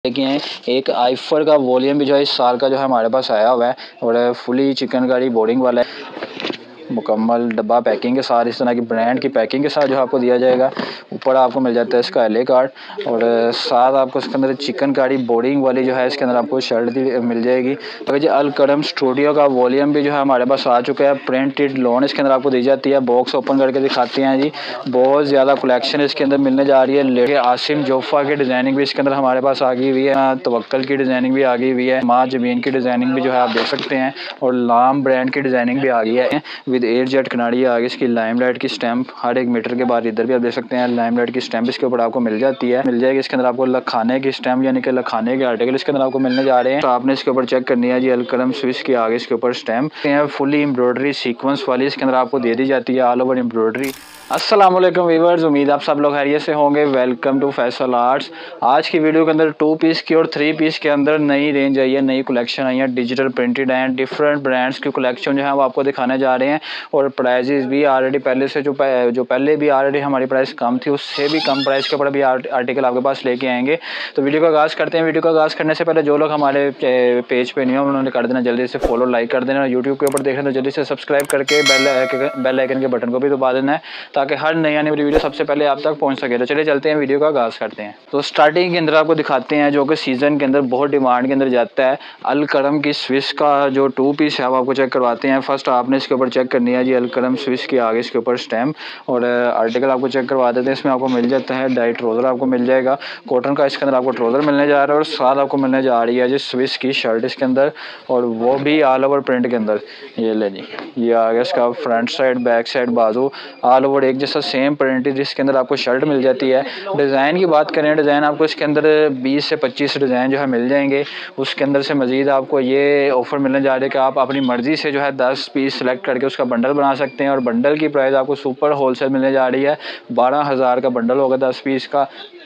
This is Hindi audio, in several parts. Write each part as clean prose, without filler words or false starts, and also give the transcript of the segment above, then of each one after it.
देखिए हैं एक आईफर का वॉल्यूम भी जो है इस साल का जो है हमारे पास आया हुआ है और फुली चिकनकारी बोर्डिंग वाला है। मुकम्मल डब्बा पैकिंग के साथ, इस तरह की ब्रांड की पैकिंग के साथ जो आपको दिया जाएगा। ऊपर आपको मिल जाता है इसका एलए कार्ड और साथ आपको इसके अंदर चिकनकारी बोर्डिंग वाली जो है इसके अंदर आपको शर्ट मिल जाएगी। तो जी अल करम स्टूडियो का वॉल्यूम भी जो है हमारे पास आ चुका है। प्रिंटेड लोन इसके अंदर आपको दी जाती है। बॉक्स ओपन करके दिखाते हैं जी, बहुत ज़्यादा कलेक्शन इसके अंदर मिलने जा रही है। लेके आसिम जोफ़ा की डिज़ाइनिंग भी इसके अंदर हमारे पास आ गई हुई है। तवक्कल की डिज़ाइनिंग भी आ गई हुई है। माँ जमीन की डिज़ाइनिंग भी जो है आप देख सकते हैं और लाम ब्रांड की डिज़ाइनिंग भी आ गई है विद एयर जेट कनाड़ी आगे इसकी लाइमलाइट की स्टैंप हर 1 मीटर के बाद इधर भी आप देख सकते हैं लाइमलाइट की स्टैंप इसके ऊपर आपको मिल जाती है, मिल जाएगी। इसके अंदर आपको लखाने की स्टैंप यानी कि लखाने के आर्टिकल इसके अंदर आपको मिलने जा रहे हैं। तो आपने इसके ऊपर चेक करनी है जी, अलकलम स्विस के आगे इसके ऊपर स्टैंप फुली एम्ब्रॉयडरी सीक्वेंस वाली इसके अंदर आपको दे दी जाती है, ऑल ओवर एम्ब्रॉयडरी। अस्सलाम वालेकुम व्यूअर्स, उम्मीद आप सब लोग खैरियत से होंगे। Welcome to Faisal arts. आज की वीडियो के अंदर 2 पीस की और 3 पीस के अंदर नई रेंज आई है, नई कलेक्शन आई है, डिजिटल प्रिंटेड हैं, डिफरेंट ब्रांड्स की कलेक्शन जो है वो आपको दिखाने जा रहे हैं। और प्राइजेस भी ऑलरेडी पहले से जो पहले भी ऑलरेडी हमारी प्राइस कम थी, उससे भी कम प्राइस के ऊपर भी आर्टिकल आपके पास लेके आएंगे। तो वीडियो का आगाज़ करते हैं। वीडियो का आगाज़ करने से पहले जो लोग हमारे पेज पे नहीं हो उन्होंने कर देना जल्दी से फॉलो, लाइक कर देना। यूट्यूब के ऊपर देख रहे हैं तो जल्दी से सब्सक्राइब करके बेल आइकन के बटन को भी दबा देना है ताकि हर नई आने वाली वीडियो सबसे पहले आप तक पहुंच सके। तो चलिए चलते हैं, वीडियो का आगाज़ करते हैं। तो स्टार्टिंग के अंदर आपको दिखाते हैं जो कि सीज़न के अंदर बहुत डिमांड के अंदर जाता है, अल करम की स्विस का जो 2 पीस है वो आपको चेक करवाते हैं। फर्स्ट आपने इसके ऊपर चेक करनी है जी, अल करम स्विस के आगे इसके ऊपर स्टैम्प और आर्टिकल आपको चेक करवा देते हैं। इसमें आपको मिल जाता है डाई ट्राउज़र आपको मिल जाएगा, कॉटन का इसके अंदर आपको ट्राउज़र मिलने जा रहा है और साथ आपको मिलने जा रही है जी स्विस की शर्ट इसके अंदर, और वो भी ऑल ओवर प्रिंट के अंदर। ये ले जी, ये आ गया इसका फ्रंट साइड, बैक साइड, बाजू ऑल ओवर एक जैसा सेम प्रिंट जिसके अंदर आपको शर्ट मिल जाती है। डिज़ाइन की बात करें, डिज़ाइन आपको इसके अंदर 20 से 25 डिज़ाइन जो है मिल जाएंगे। उसके अंदर से मज़ीद आपको ये ऑफ़र मिलने जा रहा है कि आप अपनी मर्ज़ी से जो है 10 पीस सेलेक्ट करके उसका बंडल बना सकते हैं और बंडल की प्राइस आपको सुपर होलसेल मिलने जा रही है। 12,000 का बंडल होगा 10 पीस का,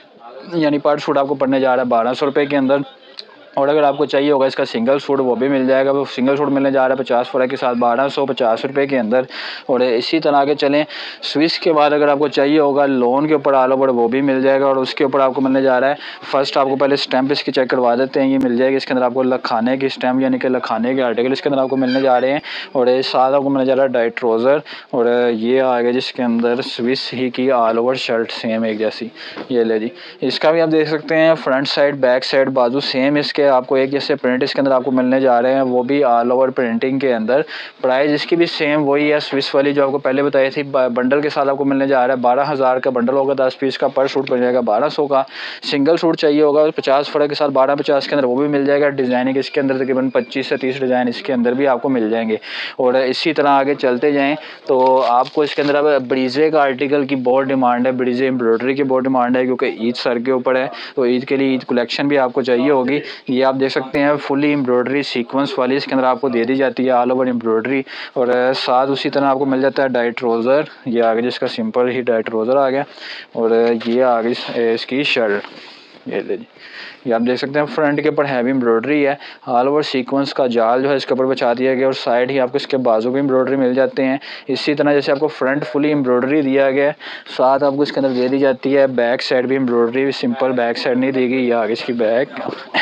यानी पर सूट आपको पड़ने जा रहा है 1200 रुपये के अंदर। और अगर आपको चाहिए होगा इसका सिंगल सूट वो भी मिल जाएगा। वो सिंगल सूट मिलने जा रहा है 50 फुरा के साथ 1250 रुपये के अंदर। और इसी तरह के चलें स्विस के बाद अगर आपको चाहिए होगा लोन के ऊपर ऑल ओवर वो भी मिल जाएगा और उसके ऊपर आपको मिलने जा रहा है। फर्स्ट आपको पहले स्टैंप इसकी चेक करवा देते हैं, ये मिल जाएगी। इसके अंदर आपको लखाने की स्टैंप यानी कि लखाने के आर्टिकल इसके अंदर आपको मिलने जा रहे हैं और साथ आपको मिलने जा रहा है डाई ट्राउज़र और ये आ गया जिसके अंदर स्विस ही की ऑल ओवर शर्ट सेम एक जैसी। ये ले जी, इसका भी आप देख सकते हैं फ्रंट साइड, बैक साइड, बाजू सेम इसके आपको एक जैसे प्रिंट इसके अंदर आपको मिलने जा रहे हैं, वो भी ऑल ओवर प्रिंटिंग के अंदर। प्राइस इसकी भी सेम वही है स्विस वाली जो आपको पहले बताई थी। बंडल के साथ आपको मिलने जा रहा है 12,000 का बंडल होगा 10 पीस का, पर सूट पड़ जाएगा 1200 का। सिंगल सूट चाहिए होगा 50 फुरा के साथ 1250 के अंदर वो भी मिल जाएगा। डिज़ाइनिंग इसके अंदर तकरीबन 25 से 30 डिज़ाइन इसके अंदर भी आपको मिल जाएंगे। और इसी तरह आगे चलते जाएँ तो आपको इसके अंदर अब ब्रीजे का आर्टिकल की बहुत डिमांड है, ब्रीजे एम्ब्रॉयडरी की बहुत डिमांड है क्योंकि ईद सर के ऊपर है, तो ईद के लिए ईद कलेक्शन भी आपको चाहिए होगी। ये आप देख सकते हैं फुली एम्ब्रॉयडरी सीक्वेंस वाली इसके अंदर आपको दे दी जाती है ऑल ओवर एम्ब्रॉयडरी और साथ उसी तरह आपको मिल जाता है डाई ट्राउज़र। ये आ गया जिसका सिंपल ही डाई ट्राउज़र आ गया और ये आ गई इसकी शर्ट। ये ले जी, ये आप देख सकते हैं फ्रंट के ऊपर हैवी एम्ब्रॉयडरी है, ऑल ओवर सीक्वेंस का जाल जो है इसके ऊपर बचा दिया गया और साइड ही आपको इसके बाजू भी एम्ब्रॉयडरी मिल जाते हैं। इसी तरह जैसे आपको फ्रंट फुली एम्ब्रॉयडरी दिया गया है, साथ आपको इसके अंदर दे दी जाती है बैक साइड भी एम्ब्रॉयडरी, सिंपल बैक साइड नहीं दी गई। ये आगे इसकी बैक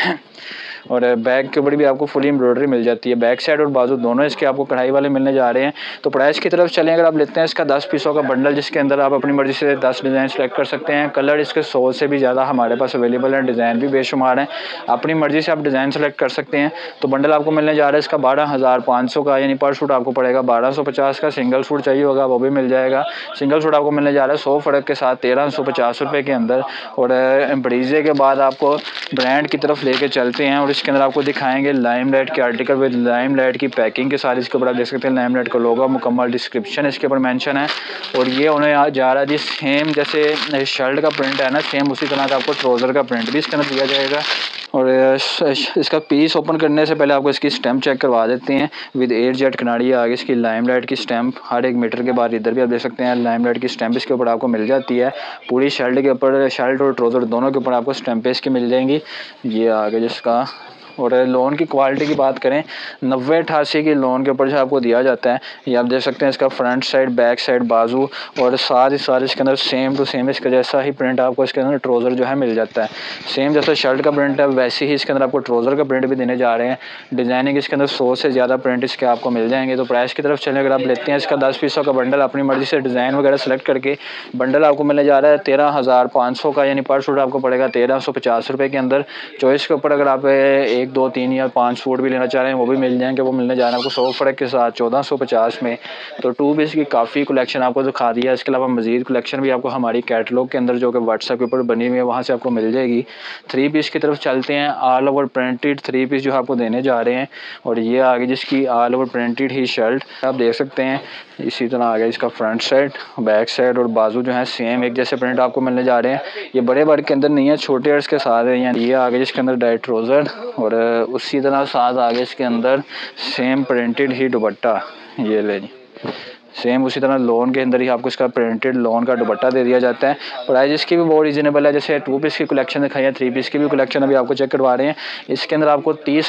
और बैक के ऊपर भी आपको फुली एम्ब्रॉयडरी मिल जाती है। बैक साइड और बाजू दोनों इसके आपको कढ़ाई वाले मिलने जा रहे हैं। तो प्राइस की तरफ चलें, अगर आप लेते हैं इसका 10 पीसों का बंडल जिसके अंदर आप अपनी मर्ज़ी से 10 डिज़ाइन सेलेक्ट कर सकते हैं। कलर इसके 100 से भी ज़्यादा हमारे पास अवेलेबल हैं, डिज़ाइन भी बेशुमार हैं, अपनी मर्ज़ी से आप डिज़ाइन सेलेक्ट कर सकते हैं। तो बंडल आपको मिलने जा रहा है इसका 12,500 का, यानी पर सूट आपको पड़ेगा 1250 का। सिंगल सूट चाहिए होगा वो भी मिल जाएगा। सिंगल सूट आपको मिलने जा रहा है 100 फ़र्क के साथ 1350 रुपये के अंदर। और ब्रीजे के बाद आपको ब्रांड की तरफ लेके चलते हैं और इसके अंदर आपको दिखाएं लाइमलाइट के आर्टिकल विद लाइमलाइट की पैकिंग के साथ। इसके ऊपर आप देख सकते हैं लाइमलाइट का लोगो, मुकम्मल डिस्क्रिप्शन इसके ऊपर मेंशन है। और ये उन्हें जा रहा है जी सेम जैसे शर्ट का प्रिंट है ना, सेम उसी तरह का आपको ट्राउज़र का प्रिंट भी इसके अंदर दिया जाएगा। और इसका पीस ओपन करने से पहले आपको इसकी स्टैंप चेक करवा देते हैं विद एयर जेट कनाड़ी आगे इसकी लाइमलाइट की स्टैंप हर 1 मीटर के बाद इधर भी आप देख सकते हैं लाइमलाइट की स्टैंप इसके ऊपर आपको मिल जाती है। पूरी शर्ट के ऊपर, शर्ट और ट्राउज़र दोनों के ऊपर आपको स्टैंपें इसकी मिल जाएंगी। ये आगे जिसका और लोन की क्वालिटी की बात करें 90-88 की लोन के ऊपर जो आपको दिया जाता है। ये आप देख सकते हैं इसका फ्रंट साइड, बैक साइड, बाजू और साथ ही साथ इसके अंदर सेम टू सेम इसका जैसा ही प्रिंट आपको इसके अंदर ट्राउज़र जो है मिल जाता है। सेम जैसा शर्ट का प्रिंट है वैसे ही इसके अंदर आपको ट्राउज़र का प्रिंट भी देने जा रहे हैं। डिज़ाइनिंग इसके अंदर 100 से ज़्यादा प्रिंट इसके आपको मिल जाएंगे। तो प्राइस की तरफ चलें, अगर आप लेते हैं इसका 10 पीसों का बंडल अपनी मर्ज़ी से डिज़ाइन वगैरह सेलेक्ट करके बंडल आपको मिलने जा रहा है 13,500 का, यानी पर सूट आपको पड़ेगा 1350 रुपये के अंदर। चॉइस के ऊपर अगर आप 1, 2, 3 या 5 सूट भी लेना चाह रहे हैं वो भी मिल जाएंगे। वो मिलने जा रहे हैं आपको 100 फ़र्क के साथ 1450 में। तो 2 पीस की काफ़ी कलेक्शन आपको दिखा दिया। इसके अलावा मज़ीद कलेक्शन भी आपको हमारी कैटलॉग के अंदर जो कि व्हाट्सएप के ऊपर बनी हुई है वहाँ से आपको मिल जाएगी। 3 पीस की तरफ चलते हैं। ऑल ओवर प्रिंटेड 3 पीस जो आपको देने जा रहे हैं। और ये आगे जिसकी ऑल ओवर प्रिंटेड ही शर्ट आप देख सकते हैं। इसी तरह आ गया इसका फ्रंट साइड, बैक साइड और बाजू जो है सेम एक जैसे प्रिंट आपको मिलने जा रहे हैं। ये बड़े वर्क के अंदर नहीं है, छोटे अर्ज के साथ है। यानी ये आगे जिसके अंदर डाइट ट्राउज़र और उसी तरह साथ आगे इसके अंदर सेम प्रिंटेड ही दुपट्टा। ये ले जी, सेम उसी तरह लोन के अंदर ही आपको इसका प्रिंटेड लोन का दुपट्टा दे दिया जाता है। प्राइस इसकी भी बहुत रीजनेबल है। जैसे 2 पीस की कलेक्शन दिखाई है, 3 पीस की भी कलेक्शन अभी आपको चेक करवा रहे हैं। इसके अंदर आपको 30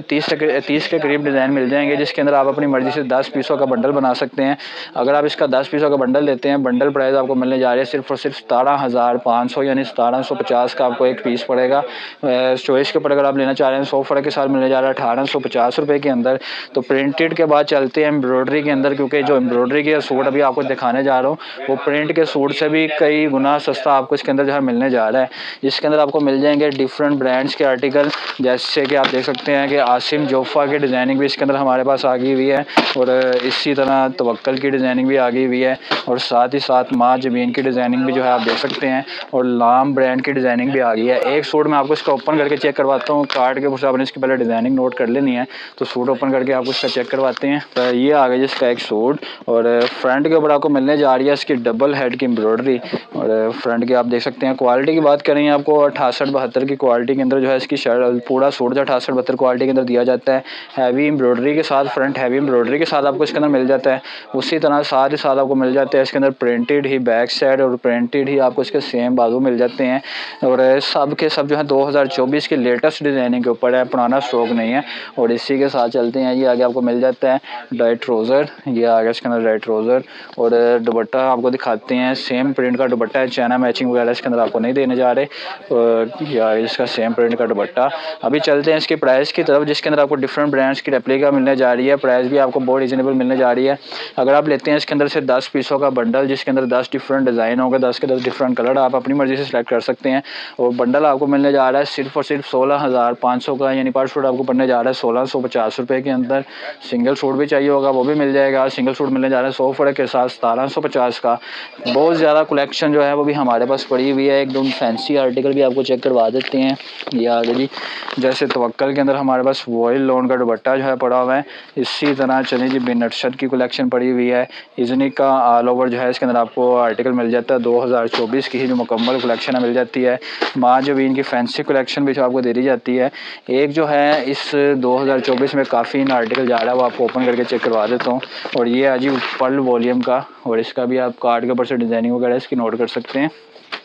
के करीब डिज़ाइन मिल जाएंगे, जिसके अंदर आप अपनी मर्ज़ी से 10 पीसों का बंडल बना सकते हैं। अगर आप इसका 10 पीसों का बंडल लेते हैं, बंडल प्राइस आपको मिलने जा रही है सिर्फ और सिर्फ 17,500 यानी 1750 का आपको एक पीस पड़ेगा। चॉइस के ऊपर अगर आप लेना चाह रहे हैं 100 फ़र्क के साथ मिलने जा रहा है 1850 रुपये के अंदर। तो प्रिंटेड के बाद चलते हैं एम्ब्रॉयडरी के अंदर, क्योंकि जो एम्ब्रॉयडरी के सूट अभी आपको दिखाने जा रहा हूँ वो प्रिंट के सूट से भी कई गुना सस्ता आपको इसके अंदर जो है मिलने जा रहा है। इसके अंदर आपको मिल जाएंगे डिफरेंट ब्रांड्स के आर्टिकल, जैसे कि आप देख सकते हैं कि आसिम जोफ़ा की डिज़ाइनिंग भी इसके अंदर हमारे पास आ गई हुई है। और इसी तरह तवक्कल की डिज़ाइनिंग भी आ गई हुई है। और साथ ही साथ माँ जबीन की डिज़ाइनिंग भी जो है आप देख सकते हैं। और लाम ब्रांड की डिज़ाइनिंग भी आ गई है। एक सूट मैं आपको इसका ओपन करके चेक करवाता हूँ। कार्ड के ऊपर आपने इसकी पहले डिज़ाइनिंग नोट कर लेनी है, तो सूट ओपन करके आपको इसका चेक करवाते हैं। तो ये आ गया जिसका एक सूट और फ्रंट के ऊपर आपको मिलने जा रही है इसकी डबल हेड की एम्ब्रॉयडरी। और फ्रंट की आप देख सकते हैं। क्वालिटी की बात करें आपको 68-72 की क्वालिटी के अंदर जो है इसकी शर्ट पूरा सूट जो 68-72 क्वालिटी के अंदर दिया जाता है। हैवी एम्ब्रॉयडरी के साथ, फ्रंट हैवी एम्ब्रॉयडरी के साथ आपको इसके अंदर मिल जाता है। उसी तरह साथ ही साथ आपको मिल जाता है इसके अंदर प्रिंटेड ही बैक साइड और प्रिंटेड ही आपको इसके सेम बाजू मिल जाते हैं। और सब के सब जो है 2024 की लेटेस्ट डिज़ाइनिंग के ऊपर है, पुराना स्टॉक नहीं है। और इसी के साथ चलते हैं। ये आगे आपको मिल जाता है डाइट ट्राउज़र। ये आगे इसके अंदर डाइट ट्राउज़र और दुपट्टा आपको दिखाते हैं। सेम प्रिंट का दुपट्टा है, चाइना मैचिंग वगैरह इसके अंदर आपको नहीं देने जा रहे। या इसका सेम प्रिंट का दुपट्टा। अभी चलते हैं इसके प्राइस की तरफ, जिसके अंदर आपको डिफरेंट ब्रांड्स की रेप्लिका मिलने जा रही है। प्राइस भी आपको बहुत रीजनेबल मिलने जा रही है। अगर आप लेते हैं इसके अंदर से 10 पीसों का बंडल, जिसके अंदर 10 डिफरेंट डिज़ाइन होंगे, 10 के 10 डिफरेंट कलर आप अपनी मर्ज़ी से सिलेक्ट कर सकते हैं। और बंडल आपको मिलने जा रहा है सिर्फ और सिर्फ 16,500 का, यानी पर सूट आपको पड़ने जा रहा है 1650 रुपये के अंदर। सिंगल सूट भी चाहिए होगा वो भी मिल जाएगा। सिंगल सूट मिलने जा रहा है 100 फ़र्क के साथ 1750 का। बहुत ज़्यादा कलेक्शन जो है वो भी हमारे पास पड़ी हुई है। एकदम फैंसी आर्टिकल भी आपको चेक करवा देते हैं। ये आगे जी, जैसे तवक्कल के अंदर हमारे पास वॉयल लोन का दुपट्टा जो है पड़ा हुआ है। इसी तरह चलिए जी बिन अरशद की कलेक्शन पड़ी हुई है। इजनिक का ऑल ओवर जो है इसके अंदर आपको आर्टिकल मिल जाता है। 2024 की ही जो मुकम्मल कलेक्शन मिल जाती है। माँ जबीन की फैंसी कलेक्शन भी जो आपको दे दी जाती है। एक जो है इस 2024 में काफ़ी इन आर्टिकल जा रहा है, वो आपको ओपन करके चेक करवा देता हूँ। और ये है जी पर्ल वॉल्यूम का, और इसका भी आप कार्ड के ऊपर से डिज़ाइनिंग वगैरह इसकी नोट कर सकते हैं।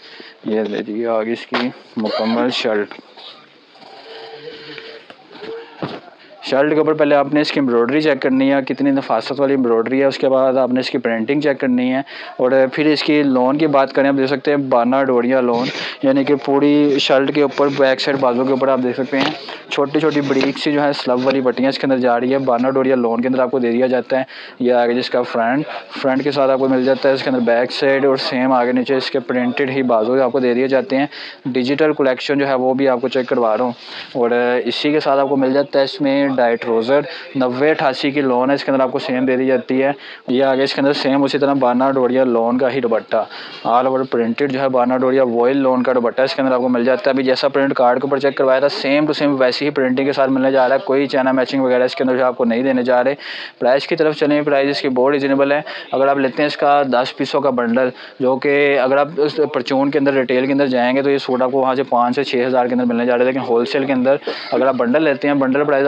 ये ले लीजिए आगे इसकी मुकम्मल शर्ट। शर्ट के ऊपर पहले आपने इसकी एम्ब्रॉयडरी चेक करनी है, कितनी नफासत वाली एम्ब्रॉयडरी है। उसके बाद आपने इसकी प्रिंटिंग चेक करनी है। और फिर इसकी लोन की बात करें, आप देख सकते हैं बाना डोरिया लोन, यानी कि पूरी शर्ट के ऊपर बैक साइड बाजू के ऊपर आप देख सकते हैं छोटी छोटी बरीक सी जो है स्लब वाली पट्टियाँ इसके अंदर जा रही है। बाना डोरिया लोन के अंदर आपको दे दिया जाता है। यह आगे जिसका फ्रंट के साथ आपको मिल जाता है इसके अंदर बैक साइड, और सेम आगे नीचे इसके प्रिंटेड ही बाजू आपको दे दिए जाते हैं। डिजिटल कलेक्शन जो है वो भी आपको चेक करवा रहा हूँ। और इसी के साथ आपको मिल जाता है इसमें डाइट ट्राउज़र 90-88 की लोन है, इसके अंदर आपको सेम दे दी जाती है। ये आगे इसके अंदर सेम उसी तरह बाना डोरिया लोन का ही दुपट्टा ऑल ओवर प्रिंटेड जो है बाना डोरिया वॉयल लोन का दुपट्टा इसके अंदर आपको मिल जाता है। अभी जैसा प्रिंट कार्ड के ऊपर चेक करवाया था सेम टू सेम वैसी ही प्रिंटिंग के साथ मिलने जा रहा है। कोई चाइना मैचिंग वगैरह इसके अंदर जो आपको नहीं देने जा रहे। प्राइस की तरफ चलें, प्राइस इसकी बहुत रीजनेबल है। अगर आप लेते हैं इसका 10 पीसों का बंडल, जो कि अगर आप उस परचून के अंदर रिटेल के अंदर जाएंगे तो ये सूट आपको वहाँ से 5 से 6 हज़ार के अंदर मिलने जा रहा है। लेकिन होलसेल के अंदर अगर आप बंडल लेते हैं, बंडल प्राइस आपको इसकी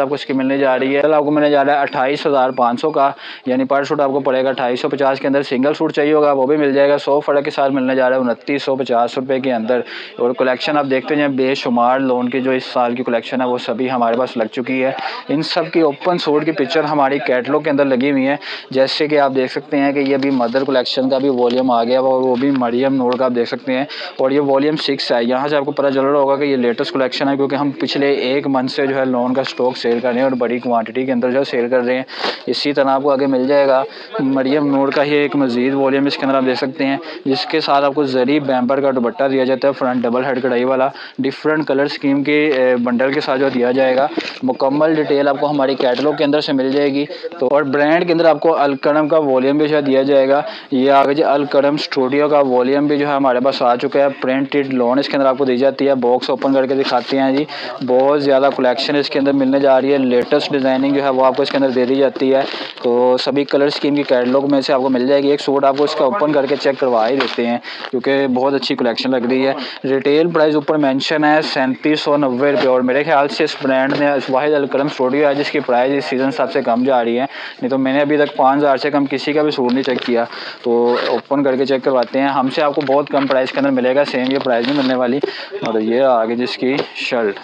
मिलने जा रही है। आपको मिलने जा रहा है 28,500 का, यानी पर सूट आपको पड़ेगा 2850 के अंदर। सिंगल सूट चाहिए होगा वो भी मिल जाएगा। 100 फ़र्क के साथ मिलने जा रहा है 2950 रुपये के अंदर। और कलेक्शन आप देखते हैं बेशुमार लोन की जो इस साल की कलेक्शन है वो सभी हमारे पास लग चुकी है। इन सब की ओपन सूट की पिक्चर हमारी कैटलॉग के अंदर लगी हुई है। जैसे कि आप देख सकते हैं कि ये भी मदर कलेक्शन का भी वॉल्यूम आ गया और वो भी मरियम नूर का आप देख सकते हैं। और ये वॉल्यूम 6 है। यहाँ से आपको पता चल रहा होगा कि ये लेटेस्ट कलेक्शन है, क्योंकि हम पिछले एक मंथ से जो है लोन का स्टॉक सेल कर रहे हैं और बड़ी क्वांटिटी के अंदर जो है सेल कर रहे हैं। इसी तरह आपको आगे मिल जाएगा मरियम नूर का ही एक मजीद वॉल्यूम इसके अंदर आप देख सकते हैं, जिसके साथ आपको जरी बैम्पर का दुपट्टा दिया जाता है, फ्रंट डबल हेड कढ़ाई वाला, डिफरेंट कलर स्कीम के बंडल के साथ जो दिया जाएगा। मुकम्मल डिटेल आपको हमारी कैटलॉग के अंदर से मिल जाएगी। तो और ब्रांड के अंदर आपको अलकरम का वॉल्यूम भी जो है दिया जाएगा। ये आगे जो अलकरम स्टूडियो का वॉल्यूम भी जो है हमारे पास आ चुका है। प्रिंटेड लोन इसके अंदर आपको दी जाती है। बॉक्स ओपन करके दिखाते हैं जी, बहुत ज़्यादा कलेक्शन इसके अंदर मिलने जा रही है। लेटेस्ट डिज़ाइनिंग जो है वो आपको इसके अंदर दे दी जाती है। तो सभी कलर स्कीम की कैटलॉग में से आपको मिल जाएगी। एक सूट आपको इसका ओपन करके चेक करवा ही देते हैं, क्योंकि बहुत अच्छी कलेक्शन लग रही है। रिटेल प्राइस ऊपर मेंशन है 3790 रुपये, और मेरे ख्याल से इस ब्रांड ने वाहिद अलकरम स्टूडियो है जिसकी प्राइस इस सीज़न सबसे कम जा रही है। नहीं तो मैंने अभी तक 5000 से कम किसी का भी सूट नहीं चेक किया। तो ओपन करके चेक करवाते हैं। हमसे आपको बहुत कम प्राइस के अंदर मिलेगा, सेम ये प्राइस नहीं मिलने वाली। और ये आगे जिसकी शर्ट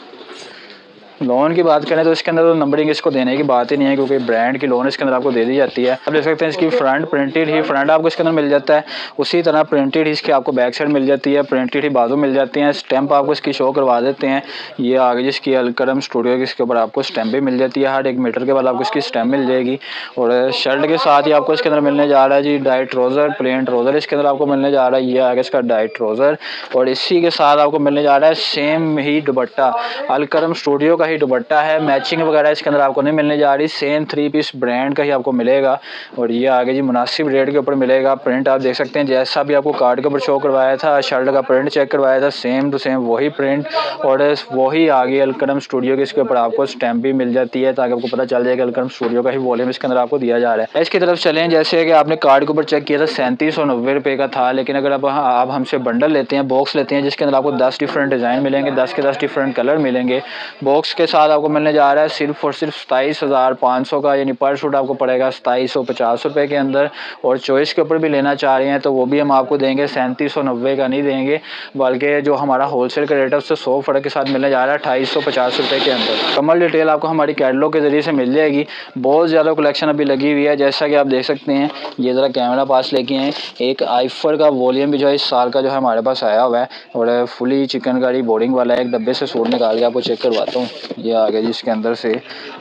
लोन की बात करें तो इसके अंदर तो नंबरिंग इसको देने की बात ही नहीं है, क्योंकि ब्रांड की लोन इसके अंदर आपको दे दी जाती है। आप देख सकते हैं इसकी फ्रंट प्रिंटेड ही फ्रंट आपको इसके अंदर मिल जाता है। उसी तरह प्रिंटेड ही इसकी आपको बैक साइड मिल जाती है, प्रिंटेड ही बाजू मिल जाती हैं। स्टैंप आपको इसकी शो करवा देते हैं। ये आगे जिसकी अलकरम स्टूडियो की इसके ऊपर आपको स्टैंप भी मिल जाती है। हर 1 मीटर के बाद आपको इसकी स्टैंप मिल जाएगी। और शर्ट के साथ ही आपको इसके अंदर मिलने जा रहा है जी डाइट ट्राउज़र, प्लेन ट्राउज़र इसके अंदर आपको मिलने जा रहा है। ये आगे इसका डाइट ट्राउज़र, और इसी के साथ आपको मिलने जा रहा है सेम ही दुपट्टा, अलकरम स्टूडियो का ही दुपट्टा है। मैचिंग वगैरह इसके अंदर आपको नहीं मिलने जा रही, सेम 3 पीस ब्रांड का ही आपको मिलेगा। और ये आगे जी मुनासिब रेट के ऊपर मिलेगा। प्रिंट आप देख सकते हैं जैसा भी आपको कार्ड के ऊपर शो करवाया था, शर्ट का प्रिंट चेक करवाया था, सेम टू सेम वही प्रिंट और वही आगे अलकरम स्टूडियो के इसके ऊपर आपको स्टैंप भी मिल जाती है, ताकि आपको पता चल जाए कि अलकरम स्टूडियो का ही वॉल्यूम इसके अंदर आपको दिया जा रहा है। इसकी तरफ चलें, जैसे कि आपने कार्ड के ऊपर चेक किया था 3790 रुपये का था, लेकिन अगर आप हमसे बंडल लेते हैं, बॉक्स लेते हैं, जिसके अंदर आपको 10 डिफरेंट डिज़ाइन मिलेंगे, 10 के 10 डिफरेंट कलर मिलेंगे। बॉक्स के साथ आपको मिलने जा रहा है सिर्फ और सिर्फ 27,500 का, यानी पर सूट आपको पड़ेगा 2750 रुपये के अंदर। और चॉइस के ऊपर भी लेना चाह रहे हैं तो वो भी हम आपको देंगे 3790 का नहीं देंगे, बल्कि जो हमारा होलसेल का रेट है उससे 100 फ़र्क के साथ मिलने जा रहा है 2850 रुपये के अंदर। कमल डिटेल आपको हमारी कैटलॉग के ज़रिए से मिल जाएगी। बहुत ज़्यादा कलेक्शन अभी लगी हुई है, जैसा कि आप देख सकते हैं। ये ज़रा कैमरा पास लेके आए। एक आइफर का वॉल्यूम भी जो है इस साल का जो है हमारे पास आया हुआ है, और फुली चिकनकारी बोर्डिंग वाला है। एक डब्बे से सूट निकाल के आपको चेक करवाता हूँ। ये आ गया जी, इसके अंदर से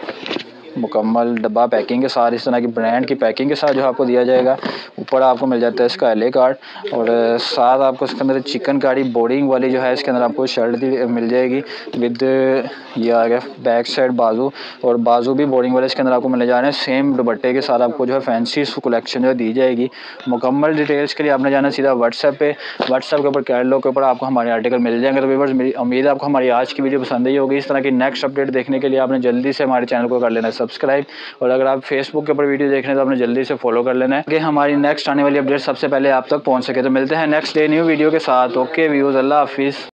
मुकम्मल डब्बा पैकिंग के साथ, इस तरह की ब्रांड की पैकिंग के साथ जो आपको दिया जाएगा। ऊपर आपको मिल जाता है इसका एल ए कार्ड, और साथ आपको इसके अंदर चिकनकारी बोर्डिंग वाली जो है इसके अंदर आपको शर्ट मिल जाएगी विद ये आ गया बैक साइड बाजू, और बाजू भी बोर्डिंग वाले इसके अंदर आपको मिलने जा रहे हैं। सेम दुपट्टे के साथ आपको जो है फैंसी कलेक्शन जो दी जाएगी। मुकम्मल डिटेल्स के लिए आपने जाना सीधा व्हाट्सएप पे, व्हाट्सएप के ऊपर कैटलॉग के ऊपर आपको हमारे आर्टिकल मिल जाएंगे। तो व्यूअर्स, मेरी उम्मीद है आपको हमारी आज की वीडियो पसंद आई होगी। इस तरह की नेक्स्ट अपडेट देखने के लिए आपने जल्दी से हमारे चैनल को कर लेना सब्सक्राइब, और अगर आप फेसबुक के ऊपर वीडियो देख रहे हैं तो आपने जल्दी से फॉलो कर लेना है कि हमारी नेक्स्ट आने वाली अपडेट सबसे पहले आप तक पहुंच सके। तो मिलते हैं नेक्स्ट डे न्यू वीडियो के साथ। ओके व्यूअर्स, अल्लाह हाफिज़।